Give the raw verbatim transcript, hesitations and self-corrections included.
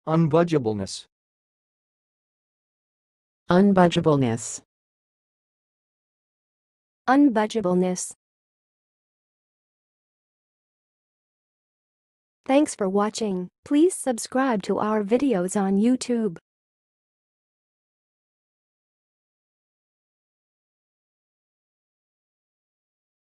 unbudgeableness, unbudgeableness, unbudgeableness. Thanks for watching. Please subscribe to our videos on YouTube.